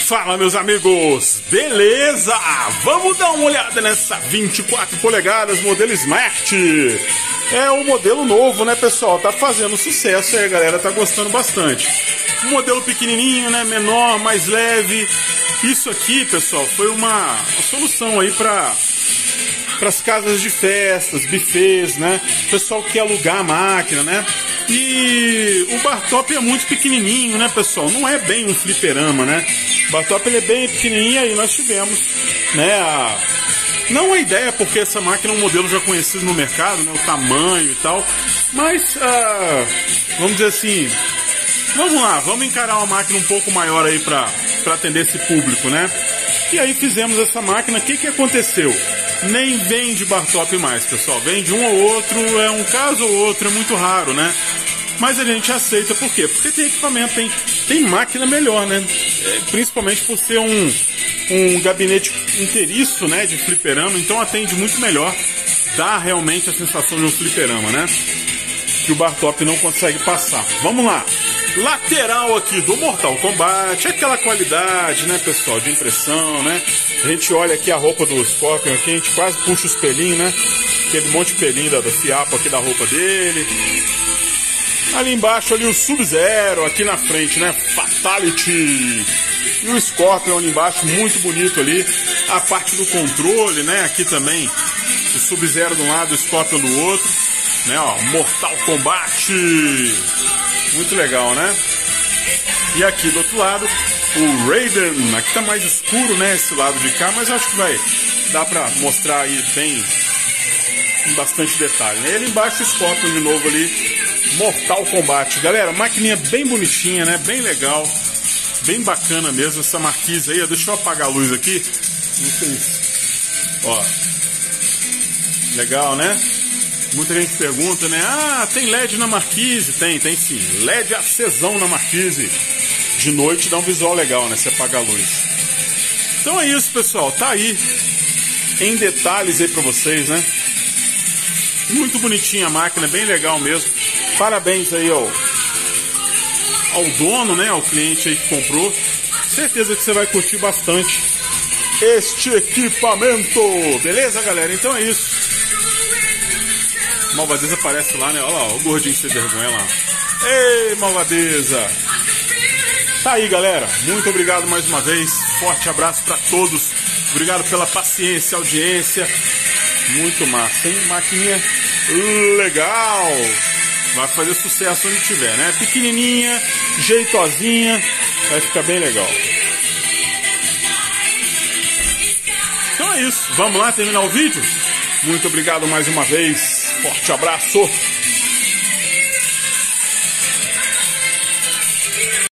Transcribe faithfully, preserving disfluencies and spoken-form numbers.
Fala, meus amigos, beleza? Vamos dar uma olhada nessa vinte e quatro polegadas modelo Smart. É um modelo novo, né, pessoal? Tá fazendo sucesso aí, a galera tá gostando bastante. Um modelo pequenininho, né, menor, mais leve. Isso aqui, pessoal, foi uma, uma solução aí para para as casas de festas, buffets, né? O pessoal quer alugar a máquina, né? E o bar top é muito pequenininho, né, pessoal? Não é bem um fliperama, né? O bar top ele é bem pequenininho e aí nós tivemos, né, a... não a ideia, porque essa máquina é um modelo já conhecido no mercado, né, o tamanho e tal, mas, uh, vamos dizer assim, vamos lá, vamos encarar uma máquina um pouco maior aí para para atender esse público, né? E aí fizemos essa máquina. O que que aconteceu? Nem vende bar top mais, pessoal. Vende um ou outro, é um caso ou outro, é muito raro, né? Mas a gente aceita, por quê? Porque tem equipamento, tem, tem máquina melhor, né? É, principalmente por ser um, um gabinete inteiriço, né, de fliperama, então atende muito melhor, dá realmente a sensação de um fliperama, né? Que o bar top não consegue passar. Vamos lá! Lateral aqui do Mortal Kombat, aquela qualidade, né, pessoal, de impressão, né? A gente olha aqui a roupa do Scorpion aqui, a gente quase puxa os pelinhos, né? Aquele monte de pelinho da, da fiapo aqui da roupa dele. Ali embaixo ali o Sub-Zero, aqui na frente, né? Fatality. E o Scorpion ali embaixo, muito bonito ali. A parte do controle, né? Aqui também o Sub-Zero de um lado, o Scorpion do outro. Né, ó, Mortal Kombat. Muito legal, né? E aqui do outro lado, o Raiden. Aqui tá mais escuro, né, esse lado de cá, mas acho que vai dar pra mostrar aí bem, com bastante detalhe, né? E ali embaixo o Scorpion de novo ali, Mortal Kombat. Galera, maquininha bem bonitinha, né? Bem legal, bem bacana mesmo essa marquise aí. Deixa eu apagar a luz aqui. Não sei se... Ó. Legal, né? Muita gente pergunta, né? Ah, tem L E D na marquise? Tem, tem sim. L E D acesão na marquise. De noite dá um visual legal, né? Se apagar a luz. Então é isso, pessoal. Tá aí em detalhes aí pra vocês, né? Muito bonitinha a máquina, bem legal mesmo. Parabéns aí ao, ao dono, né? Ao cliente aí que comprou. Certeza que você vai curtir bastante este equipamento. Beleza, galera? Então é isso. Malvadeza aparece lá, né? Olha lá, o gordinho sem vergonha lá. Ei, Malvadeza! Tá aí, galera. Muito obrigado mais uma vez. Forte abraço pra todos. Obrigado pela paciência, audiência. Muito massa, hein? Maquininha legal. Vai fazer sucesso onde tiver, né? Pequenininha, jeitosinha. Vai ficar bem legal. Então é isso. Vamos lá terminar o vídeo? Muito obrigado mais uma vez. Forte abraço.